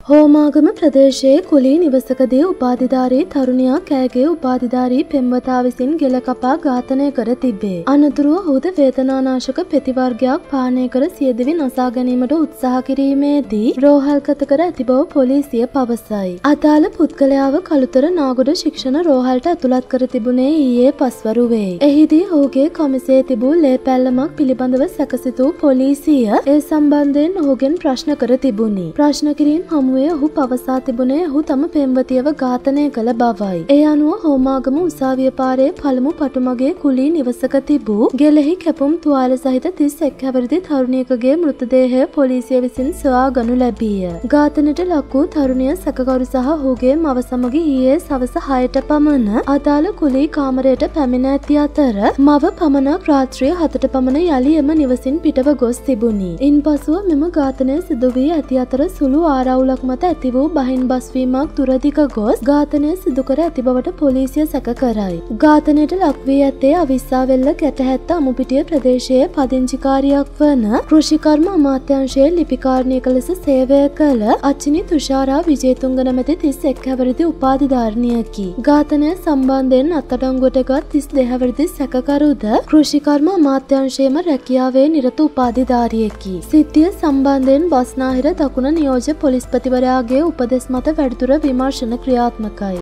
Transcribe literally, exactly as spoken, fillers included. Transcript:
හෝමාගම ප්‍රදේශයේ කුලී නිවසකදී උපාධිධාරී තරුණියා කෑගේ උපාධිධාරී පෙම්වතා විසින් ගෙල කපා ඝාතනය කර තිබේ. අනතුරුව ඔහුද වේදනානාශක පෙති වර්ගයක් පානය කර සියදිවි නසා ගැනීමට උත්සාහ කිරීමේදී රෝහල්ගත කර ඇති බව පොලිසිය පවසයි. අදාළ පුද්ගලයාව කළුතර නාගොඩ ශික්ෂණ රෝහලට ඇතුළත් කර තිබුණේ ඊයේ පස්වරුවේ. එහිදී ඔහුගේ කමිසයේ තිබූ ලේ පැල්ලමක් පිළිබඳව සැකසිතූ පොලිසිය ඒ සම්බන්ධයෙන් ඔහුගෙන් ප්‍රශ්න කර තිබුණි. ප්‍රශ්න කිරීම හමු ඔහු පවසා තිබුණේ ඔහු තම පෙම්වතියව ඝාතනය කළ බවයි. ඒ අනුව හෝමාගම උසාවිය පාරේ පළමු පටුමගේ කුලී නිවසක තිබූ ගෙලෙහි කැපුම් තුවාල සහිත තිස් එක් හැවිරිදි තරුණියකගේ මෘතදේහය පොලිසිය විසින් සොයා ගනු ලැබීය. ඝාතනයට ලක් වූ තරුණිය සැකකරු සහ ඔහුගේ මව සමග ඊයේ සවස හයට පමණ අදාළ කුලී කාමරයට පැමිණ ඇති අතර මව පමණක් රාත්‍රිය හතට පමණ යළි එම නිවසින් පිටව ගොස් තිබුණි. ඉන්පසුව මෙම ඝාතනය සිදු වී ඇති අතර සුළු ආරවුලක් මත ඇති වූ බහින් බස්වීමක් දුරදිග ගොස් ඝාතනය සිදු කර ඇති බවට පොලිසිය සැක කරයි. ඝාතනයට ලක් වී ඇත්තේ අවිස්සාවෙල්ල ගැටහැත්ත අමුපිටිය ප්‍රදේශයේ පදිංචිකාරියක් වන කෘෂිකර්ම අමාත්‍යාංශයේ ලිපිකාරණියක ලෙස සේවය කළ අච්චිනි තුෂාරා විජේතුංග නැමැති තිස් එක් හැවිරිදි උපාධිධාරිණියකි. ඝාතනය සම්බන්ධයෙන් අත්අඩංගුවට තිස් දෙක හැවිරිදි සැකකරුද කෘෂිකර්ම අමාත්‍යාංශයේම රැකියාවේ නිරත උපාධිධාරියෙකි. සිද්ධිය සම්බන්ධයෙන් බස්නාහිර දකුණ නියෝජ්‍ය පොලිස්පතිවරයාගේ උපදෙස් මත වැඩිදුර විමර්ශන ක්‍රියාත්මකයි.